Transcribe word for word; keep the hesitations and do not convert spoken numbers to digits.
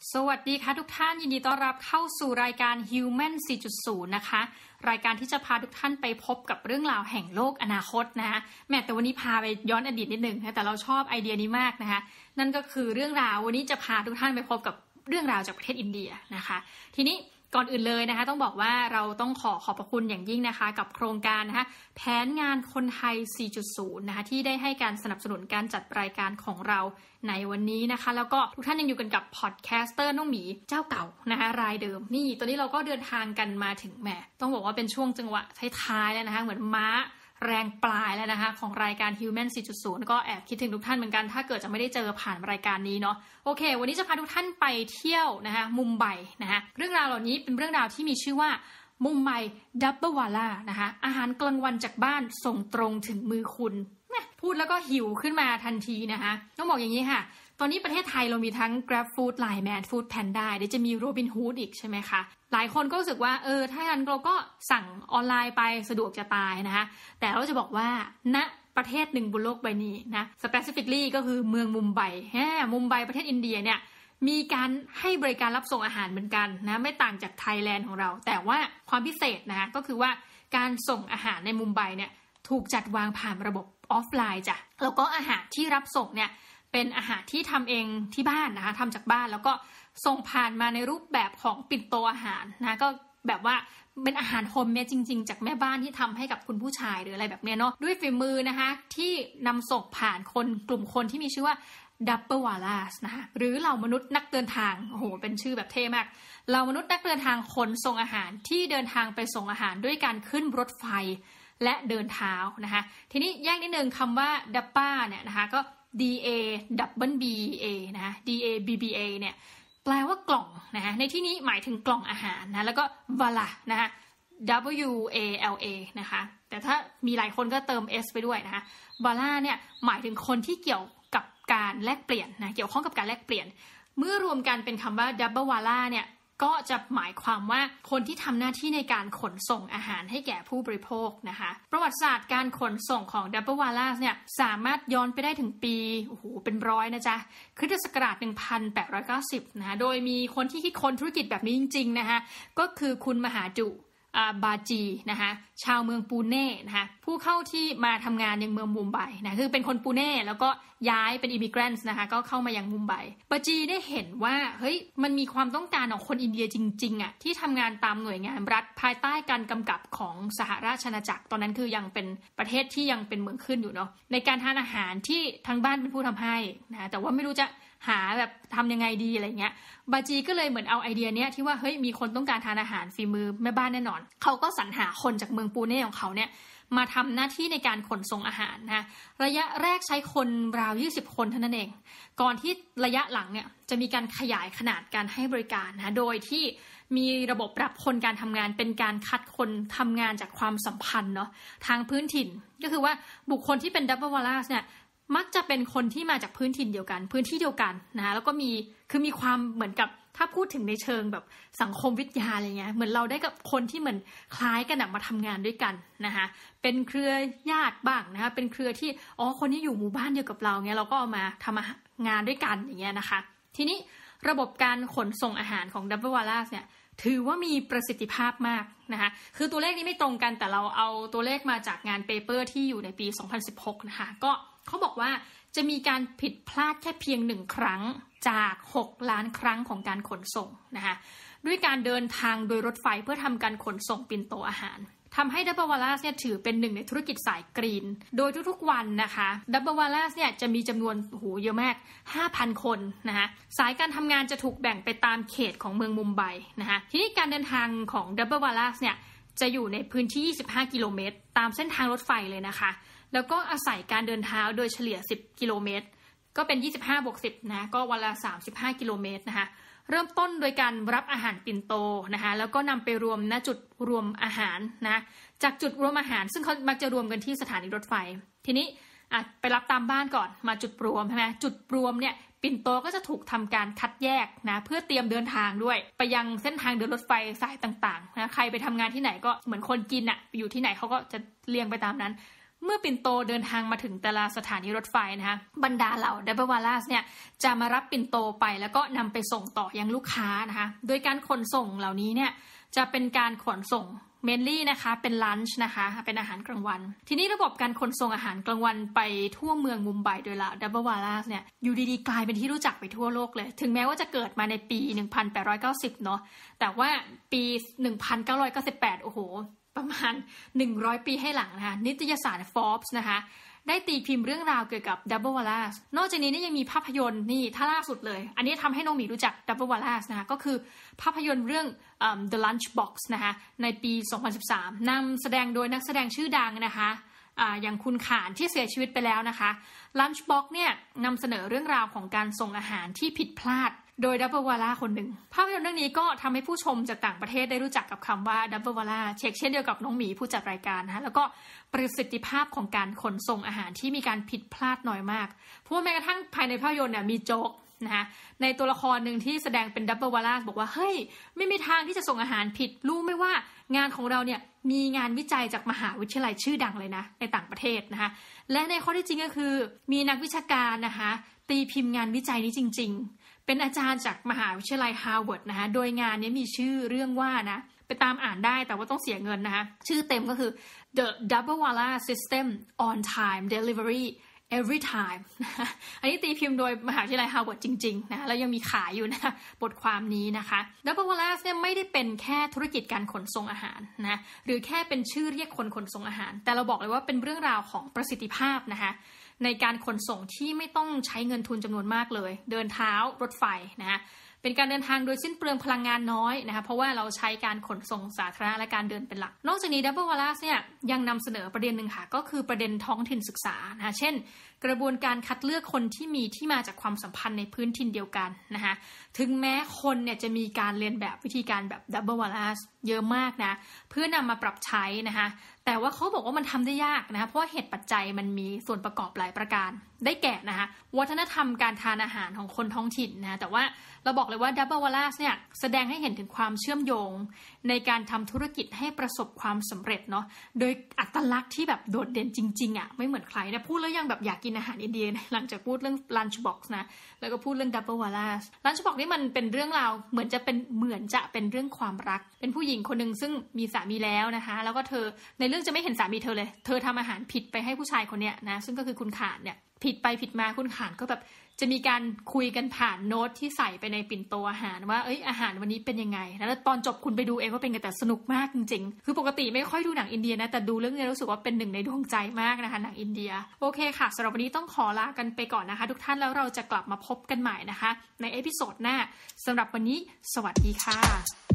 สวัสดีค่ะทุกท่านยินดีต้อนรับเข้าสู่รายการ Human โฟร์ จุด ศูนย์ นะคะรายการที่จะพาทุกท่านไปพบกับเรื่องราวแห่งโลกอนาคตนะคะแม้แต่วันนี้พาไปย้อนอดีตนิดนึงนะแต่เราชอบไอเดียนี้มากนะคะนั่นก็คือเรื่องราววันนี้จะพาทุกท่านไปพบกับเรื่องราวจากประเทศอินเดียนะคะทีนี้ก่อนอื่นเลยนะคะต้องบอกว่าเราต้องขอขอบพระคุณอย่างยิ่งนะคะกับโครงการนะคะแผนงานคนไทย โฟร์ จุด ศูนย์ นะคะที่ได้ให้การสนับสนุนการจัดรายการของเราในวันนี้นะคะแล้วก็ทุกท่านยังอยู่กันกับพอดแคสเตอร์น้องหมีเจ้าเก่านะคะรายเดิมนี่ตอนนี้เราก็เดินทางกันมาถึงแหมต้องบอกว่าเป็นช่วงจังหวะท้ายๆแล้วนะคะเหมือนม้าแรงปลายแล้วนะคะของรายการ Human โฟร์ จุด ศูนย์ ก็แอบคิดถึงทุกท่านเหมือนกันถ้าเกิดจะไม่ได้เจอผ่านรายการนี้เนาะโอเควันนี้จะพาทุกท่านไปเที่ยวนะคะมุมไบนะคะเรื่องราวเหล่านี้เป็นเรื่องราวที่มีชื่อว่ามุมไบดับเบิลวาล่านะคะอาหารกลางวันจากบ้านส่งตรงถึงมือคุณพูดแล้วก็หิวขึ้นมาทันทีนะคะต้องบอกอย่างนี้ค่ะตอนนี้ประเทศไทยเรามีทั้ง Grab Food ไลน์แมน Food Panda เดี๋ยวจะมี Robinhood อีกใช่ไหมคะหลายคนก็รู้สึกว่าเออถ้างั้นเราก็สั่งออนไลน์ไปสะดวกจะตายนะคะแต่เราจะบอกว่าณประเทศหนึ่งบนโลกใบนี้นะ specifically ก็คือเมืองมุมไบแฮมุมไบประเทศอินเดียเนี่ยมีการให้บริการรับส่งอาหารเหมือนกันนะไม่ต่างจากไทยแลนด์ของเราแต่ว่าความพิเศษนะคะก็คือว่าการส่งอาหารในมุมไบเนี่ยถูกจัดวางผ่านระบบออฟไลน์จ้ะแล้วก็อาหารที่รับส่งเนี่ยเป็นอาหารที่ทำเองที่บ้านนะคะทำจากบ้านแล้วก็ส่งผ่านมาในรูปแบบของปิ่นโตอาหารนะก็แบบว่าเป็นอาหารโฮมเมดจริงๆจากแม่บ้านที่ทำให้กับคุณผู้ชายหรืออะไรแบบเนี้ยเนาะด้วยฝีมือนะคะที่นำส่งผ่านคนกลุ่มคนที่มีชื่อว่าดับเบิลวาล่านะคะหรือเหล่ามนุษย์นักเดินทางโอ้โหเป็นชื่อแบบเท่มากเหล่ามนุษย์นักเดินทางขนส่งอาหารที่เดินทางไปส่งอาหารด้วยการขึ้นรถไฟและเดินเท้านะคะทีนี้แยกนิดนึงคำว่าดับบ้าเนี่ยนะคะก็ D A double B A นะ D A B B A เนี่ยแปลว่ากล่องนะในที่นี้หมายถึงกล่องอาหารนะแล้วก็ Vala นะคะ W A L A นะคะแต่ถ้ามีหลายคนก็เติม S ไปด้วยนะคะ Vala เนี่ยหมายถึงคนที่เกี่ยวกับการแลกเปลี่ยนนะเกี่ยวข้องกับการแลกเปลี่ยนเมื่อรวมกันเป็นคำว่า Double Vala เนี่ยก็จะหมายความว่าคนที่ทำหน้าที่ในการขนส่งอาหารให้แก่ผู้บริโภคนะคะประวัติศาสตร์การขนส่งของ Double Wala เนี่ยสามารถย้อนไปได้ถึงปีโอ้โหเป็นร้อยนะจ๊ะคริสตศักราชหนึ่งพันแปดร้อยเก้าสิบนะคะโดยมีคนที่คิดค้นธุรกิจแบบนี้จริงๆนะคะก็คือคุณมหาจุบาจีนะคะชาวเมืองปูเน่นะคะผู้เข้าที่มาทำงานยังเมืองมุมไบนะคือเป็นคนปูเน่แล้วก็ย้ายเป็นอิมิเกรนต์นะคะก็เข้ามายังมุมไบบาจีได้เห็นว่าเฮ้ยมันมีความต้องการของคนอินเดียจริงๆอ่ะที่ทำงานตามหน่วยงานรัฐภายใต้การกำกับของสหราชอาณาจักรตอนนั้นคือยังเป็นประเทศที่ยังเป็นเมืองขึ้นอยู่เนาะในการทานอาหารที่ทางบ้านเป็นผู้ทำให้นะแต่ว่าไม่รู้จะหาแบบทำยังไงดีอะไรเงี้ยบาจีก็เลยเหมือนเอาไอเดียเนี้ยที่ว่าเฮ้ยมีคนต้องการทานอาหารฝีมือแม่บ้านแน่นอนเขาก็สรรหาคนจากเมืองปูเน่ของเขาเนี่ยมาทำหน้าที่ในการขนส่งอาหารนะระยะแรกใช้คนราวยี่สิบคนเท่านั้นเองก่อนที่ระยะหลังเนี่ยจะมีการขยายขนาดการให้บริการนะโดยที่มีระบบรับคนการทำงานเป็นการคัดคนทำงานจากความสัมพันธ์เนาะทางพื้นถิ่นก็คือว่าบุคคลที่เป็นดับเบิลวาล่าเนี่ยมักจะเป็นคนที่มาจากพื้นถิ่นเดียวกันพื้นที่เดียวกันนะแล้วก็มีคือมีความเหมือนกับถ้าพูดถึงในเชิงแบบสังคมวิทยาอะไรเงี้ยเหมือนเราได้กับคนที่เหมือนคล้ายกันมาทำงานด้วยกันนะคะเป็นเครือญาติบ้างนะคะเป็นเครือที่อ๋อคนนี้อยู่หมู่บ้านเดียวกับเราเงี้ยเราก็เอามาทำงานด้วยกันอย่างเงี้ยนะคะทีนี้ระบบการขนส่งอาหารของ Double Wala เนี่ยถือว่ามีประสิทธิภาพมากนะคะคือตัวเลขนี้ไม่ตรงกันแต่เราเอาตัวเลขมาจากงานเปเปอร์ที่อยู่ในปีสองพันสิบหกนะคะก็เขาบอกว่าจะมีการผิดพลาดแค่เพียงหนึ่งครั้งจากหกล้านครั้งของการขนส่งนะคะด้วยการเดินทางโดยรถไฟเพื่อทำการขนส่งปิ่นโตอาหารทำให้ Double Wala เนี่ยถือเป็นหนึ่งในธุรกิจสายกรีนโดยทุกๆวันนะคะ Double Wala เนี่ยจะมีจำนวนโอ้โหเยอะมาก ห้าพัน คนนะคะสายการทำงานจะถูกแบ่งไปตามเขตของเมืองมุมไบนะคะทีนี้การเดินทางของ Double Wala เนี่ยจะอยู่ในพื้นที่ยี่สิบห้ากิโลเมตรตามเส้นทางรถไฟเลยนะคะแล้วก็อาศัยการเดินเท้าโดยเฉลี่ยสิบกิโลเมตรก็เป็นยี่สิบห้าบวกสิบนะก็วันละสามสิบห้ากิโลเมตรนะคะเริ่มต้นโดยการรับอาหารปิ่นโตนะคะแล้วก็นำไปรวมณจุดรวมอาหารนะจากจุดรวมอาหารซึ่งเขามักจะรวมกันที่สถานีรถไฟทีนี้อ่ะไปรับตามบ้านก่อนมาจุดรวมใช่ไหมจุดรวมเนี่ยปิ่นโตก็จะถูกทำการคัดแยกนะเพื่อเตรียมเดินทางด้วยไปยังเส้นทางเดินรถไฟสายต่างๆนะใครไปทำงานที่ไหนก็เหมือนคนกินอ่ะอยู่ที่ไหนเขาก็จะเรียงไปตามนั้นเมื่อปิ่นโตเดินทางมาถึงแต่ละสถานีรถไฟนะคะบรรดาเหล่าดับเบิลวาล่าเนี่ยจะมารับปิ่นโตไปแล้วก็นำไปส่งต่อยังลูกค้านะคะโดยการขนส่งเหล่านี้เนี่ยจะเป็นการขนส่งเมนลี่นะคะเป็นลันช์นะคะเป็นอาหารกลางวันทีนี้ระบบการขนส่งอาหารกลางวันไปทั่วเมืองมุมไบโดยเหล่าดับเบิลวาล่าเนี่ยอยู่ดีๆกลายเป็นที่รู้จักไปทั่วโลกเลยถึงแม้ว่าจะเกิดมาในปี หนึ่งพันแปดร้อยเก้าสิบ เนาะแต่ว่าปี หนึ่งพันเก้าร้อยเก้าสิบแปด โอ้โหประมาณหนึ่งร้อยปีให้หลังนะคะนิตยสาร Forbes นะคะได้ตีพิมพ์เรื่องราวเกี่ยวกับ Double Wallace นอกจากนี้นี่ยังมีภาพยนตร์นี่ถ้าล่าสุดเลยอันนี้ทำให้น้องหมีรู้จัก Double Wallace นะคะก็คือภาพยนตร์เรื่อง um, The Lunchbox นะคะในปี สองพันสิบสาม นำแสดงโดยนักแสดงชื่อดังนะคะอ่าอย่างคุณข่านที่เสียชีวิตไปแล้วนะคะ Lunchbox เนี่ยนำเสนอเรื่องราวของการส่งอาหารที่ผิดพลาดโดยดับเบิลวาล่าคนหนึ่งภาพยนตร์เรื่องนี้ก็ทำให้ผู้ชมจากต่างประเทศได้รู้จักกับคำว่าดับเบิลวาล่าเช็คเช่นเดียวกับน้องหมีผู้จัดรายการนะคะแล้วก็ประสิทธิภาพของการขนส่งอาหารที่มีการผิดพลาดน้อยมากเพราะว่าแม้กระทั่งภายในภาพยนตร์เนี่ยมีโจ๊กนะคะในตัวละครหนึ่งที่แสดงเป็นดับเบิลวาล่าบอกว่าเฮ้ยไม่มีทางที่จะส่งอาหารผิดรู้ไหมว่างานของเราเนี่ยมีงานวิจัยจากมหาวิทยาลัยชื่อดังเลยนะในต่างประเทศนะคะและในข้อที่จริงก็คือมีนักวิชาการนะคะตีพิมพ์งานวิจัยนี้จริงๆเป็นอาจารย์จากมหาวิทยาลัยฮาร์วาร์ดนะคะโดยงานนี้มีชื่อเรื่องว่านะไปตามอ่านได้แต่ว่าต้องเสียเงินนะคะชื่อเต็มก็คือ The Double Wallace System on Time Delivery Every Time อันนี้ตีพิมพ์โดยมหาวิทยาลัยฮาร์วาร์ดจริงๆนะแล้วยังมีขายอยู่นะบทความนี้นะคะ Double Wallace เนี่ยไม่ได้เป็นแค่ธุรกิจการขนส่งอาหารนะหรือแค่เป็นชื่อเรียกคนขนส่งอาหารแต่เราบอกเลยว่าเป็นเรื่องราวของประสิทธิภาพนะคะในการขนส่งที่ไม่ต้องใช้เงินทุนจำนวนมากเลยเดินเท้ารถไฟนะคะเป็นการเดินทางโดยสิ้นเปลืองพลังงานน้อยนะคะเพราะว่าเราใช้การขนส่งสาธารณะและการเดินเป็นหลักนอกจากนี้ Double Wallace เนี่ยยังนำเสนอประเด็นหนึ่งค่ะก็คือประเด็นท้องถิ่นศึกษานะคะเช่นกระบวนการคัดเลือกคนที่มีที่มาจากความสัมพันธ์ในพื้นถิ่นเดียวกันนะคะถึงแม้คนเนี่ยจะมีการเรียนแบบวิธีการแบบ Double Wallace เยอะมากนะเพื่อนำมาปรับใช้นะคะแต่ว่าเขาบอกว่ามันทำได้ยากนะคะเพราะว่าเหตุปัจจัยมันมีส่วนประกอบหลายประการได้แก่นะคะวัฒนธรรมการทานอาหารของคนท้องถิ่นนะแต่ว่าเราบอกเลยว่า Double Wallace เนี่ยแสดงให้เห็นถึงความเชื่อมโยงในการทำธุรกิจให้ประสบความสำเร็จเนาะโดยอัตลักษณ์ที่แบบโดดเด่นจริงๆอ่ะไม่เหมือนใครนะพูดแล้วยังแบบอยากกินอาหารอินเดียหลังจากพูดเรื่อง Lunchbox นะแล้วก็พูดเรื่อง Double Wallace Lunchbox นี่มันเป็นเรื่องราวเหมือนจะเป็นเหมือนจะเป็นเรื่องความรักเป็นผู้หญิงคนนึงซึ่งมีสามีแล้วนะคะแล้วก็เธอในเรื่องจะไม่เห็นสามีเธอเลยเธอทำอาหารผิดไปให้ผู้ชายคนเนี้ยนะซึ่งก็คือคุณข่านเนี่ยผิดไปผิดมาคุณข่านก็แบบจะมีการคุยกันผ่านโน้ตที่ใส่ไปในปิ่นโตอาหารว่าเอ้ยอาหารวันนี้เป็นยังไงแล้วตอนจบคุณไปดูเองว่าเป็นไงแต่สนุกมากจริงๆคือปกติไม่ค่อยดูหนังอินเดียนะแต่ดูเรื่องนี้รู้สึกว่าเป็นหนึ่งในดวงใจมากนะคะหนังอินเดียโอเคค่ะสำหรับวันนี้ต้องขอลากันไปก่อนนะคะทุกท่านแล้วเราจะกลับมาพบกันใหม่นะคะในเอพิโซดหน้าสำหรับวันนี้สวัสดีค่ะ